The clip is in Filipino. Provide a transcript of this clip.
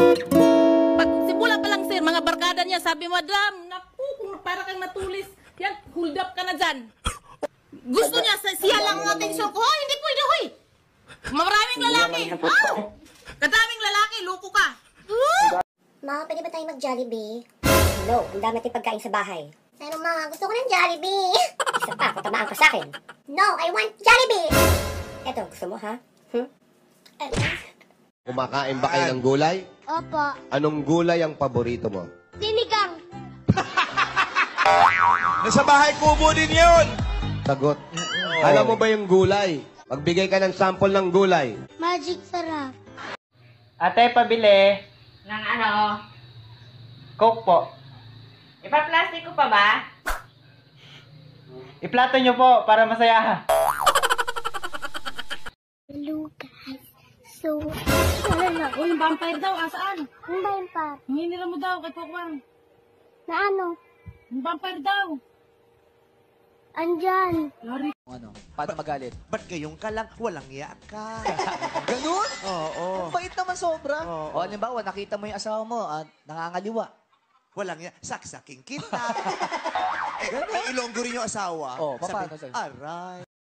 Pag simula pa lang sir, mga barkada niya, sabi, Madam, naku, kung para kang natulis, yan, hold up ka na dyan. Gusto niya, siya lang ang atensyon ko. Hoy, hindi pwede, hoy. Maraming lalaki. Kadaming lalaki, loko ka. Ma, pwede ba tayo mag-Jollibee? No, ang dami natin pagkain sa bahay. Pero ma, gusto ko ng Jollibee. Isa pa, patamaan ka sa akin. No, I want Jollibee! Eto, gusto mo ha? Kumakain ba kayo ng gulay? Opo. Anong gulay ang paborito mo? Sinigang. Nasa bahay kubo din yun. Sagot. Alam mo ba yung gulay? Magbigay ka ng sample ng gulay. Magic sarap. Ate, pabili. Ng ano? Coke po. Ipa-plastic ko pa ba? Iplato nyo po para masaya. Hello guys. So, wala na. Uy, yung vampire daw, asaan? Ano ba yun pa? Hinira mo daw kay Pokwang. Na ano? Yung vampire daw. Andyan. Ano? Paano magalit? Ba't gayong ka lang? Walang iya ka. Ganun? Oo. Ang bait naman sobra. Oo. O, halimbawa, nakita mo yung asawa mo at nangangaliwa. Walang iya. Saksaking kita. Eh, Ilonggo rin yung asawa. Oo, paano Sabi, sa'yo? aray.